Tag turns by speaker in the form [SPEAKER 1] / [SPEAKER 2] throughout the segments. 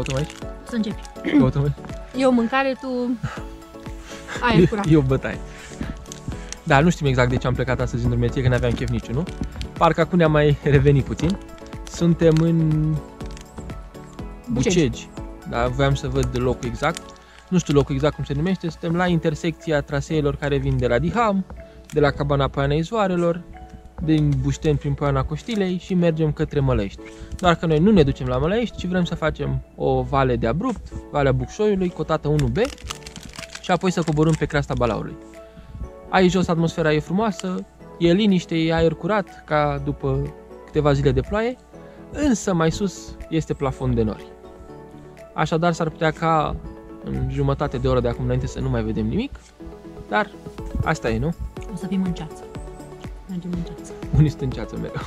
[SPEAKER 1] căutăm aici?
[SPEAKER 2] Să începi.
[SPEAKER 1] Căutăm.
[SPEAKER 2] Eu mâncare, tu aer curat.
[SPEAKER 1] Eu bătaie. Da, nu știm exact de ce am plecat astăzi în drumeție, că n-aveam chef niciunul. Parcă acum ne-am mai revenit puțin. Suntem în Bucegi. Da, voiam să văd locul exact. Nu știu locul exact cum se numește. Suntem la intersecția traseelor care vin de la Diham, de la Cabana Poiana Izvoarelor, din Bușteni prin Poiana Coștilei și mergem către Mălăiești. Doar că noi nu ne ducem la Mălăiești, ci vrem să facem o vale de abrupt, Valea Bucșoiului, cotată 1B, și apoi să coborâm pe creasta Balaurului. Aici jos atmosfera e frumoasă, e liniște, e aer curat, ca după câteva zile de ploaie, însă mai sus este plafon de nori. Așadar s-ar putea ca în jumătate de oră de acum înainte să nu mai vedem nimic, dar asta e, nu?
[SPEAKER 2] O să fim în ceață. Mergem în ceață.
[SPEAKER 1] Unii sunt în ceață mereu.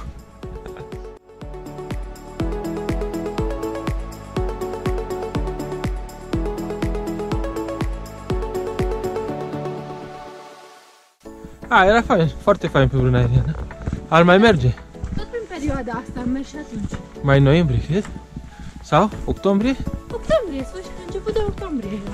[SPEAKER 1] Era fain, foarte fain pe Bruna Aeriană. Ar mai merge.
[SPEAKER 2] Tot prin perioada asta am mers și atunci.
[SPEAKER 1] Mai în noiembrie, cred? Sau octombrie?
[SPEAKER 2] Octombrie, sfârșit, început de octombrie era.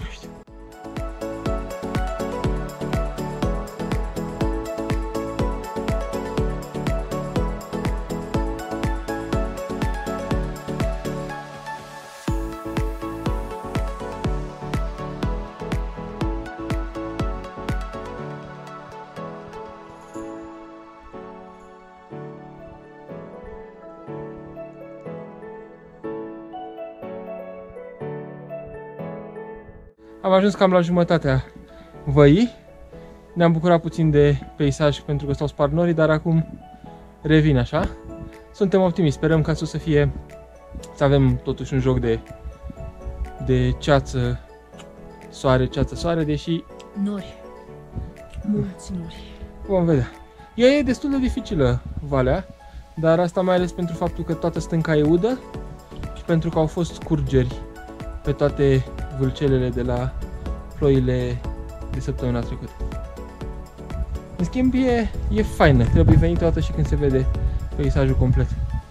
[SPEAKER 1] Am ajuns cam la jumătatea văii. Ne-am bucurat puțin de peisaj pentru că s-au spart norii, dar acum revin așa. Suntem optimiști, sperăm ca sus să fie, să avem totuși un joc de ceață, soare, ceață, soare, deși...
[SPEAKER 2] Nori. Mulți nori.
[SPEAKER 1] Vom vedea. E destul de dificilă valea, dar asta mai ales pentru faptul că toată stânca e udă și pentru că au fost scurgeri pe toate vâlcelele de la ploile de săptămâna trecută. În schimb, e faină. Trebuie venit toată și când se vede peisajul complet.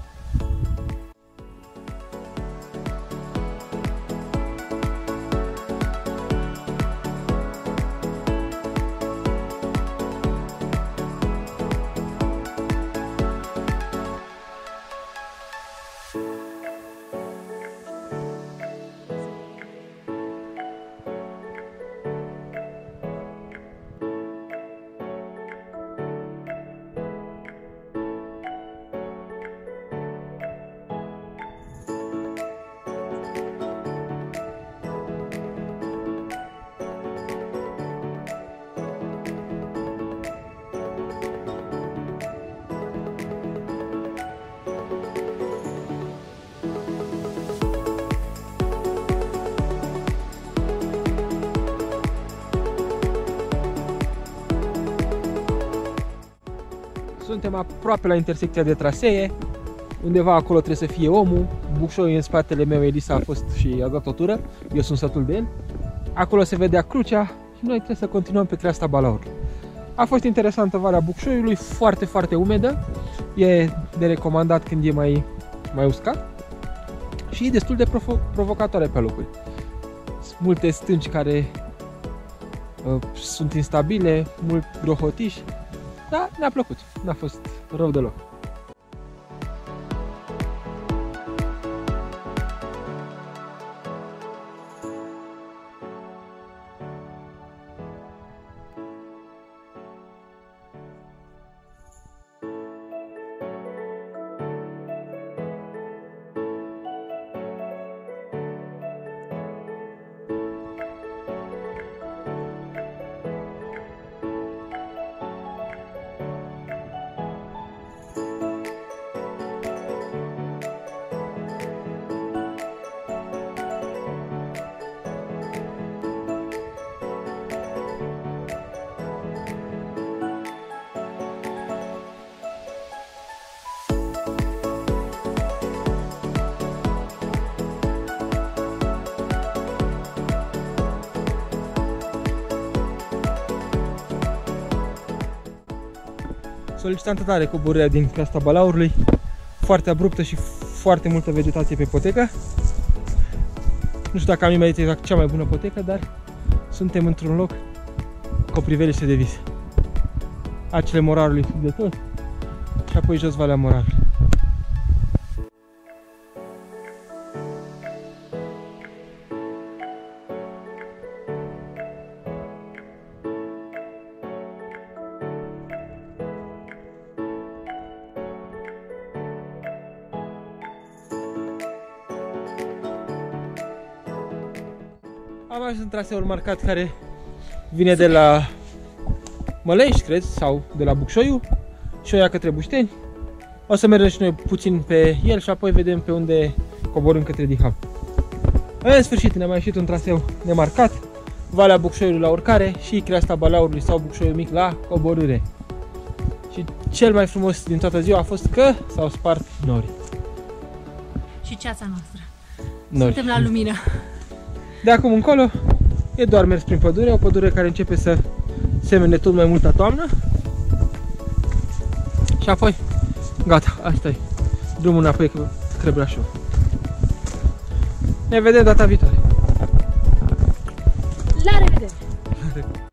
[SPEAKER 1] Suntem aproape la intersecția de trasee. Undeva acolo trebuie să fie omul. Bucșoiul în spatele meu, Elisa, a fost și a dat o tură. Eu sunt sătul de el. Acolo se vedea crucea și noi trebuie să continuăm pe creasta Balaurului. A fost interesantă Valea Bucșoiului, foarte, foarte umedă. E de recomandat când e mai uscat. Și e destul de provocatoare pe locuri. Sunt multe stânci care sunt instabile, mult grohotiș. Da, ne-a plăcut, n-a fost rău deloc. Solicitantă tare coborârea din creasta Balaurului, foarte abruptă și foarte multă vegetație pe potecă. Nu știu dacă am nimerit exact cea mai bună potecă, dar suntem într-un loc cu o priveliște de vis. Acele Morarului sub de tot și apoi jos Valea Morarului. Am ajuns în traseul marcat care vine de la Mălești, cred, sau de la Bucșoiu și o ia către Bușteni. O să mergem și noi puțin pe el și apoi vedem pe unde coborâm către Diham. În sfârșit ne-am mai ieșit un traseu nemarcat, Valea Bucșoiului la urcare și Creasta Balaurului sau Bucșoiul Mic la coborâre. Și cel mai frumos din toată ziua a fost că s-au spart norii.
[SPEAKER 2] Și ceața noastră.
[SPEAKER 1] Nori.
[SPEAKER 2] Suntem la lumină.
[SPEAKER 1] De acum încolo e doar mers prin pădure, o pădure care începe să semene tot mai mult a toamnă. Și apoi, gata, asta e drumul înapoi către Brașov. Ne vedem data viitoare.
[SPEAKER 2] La revedere!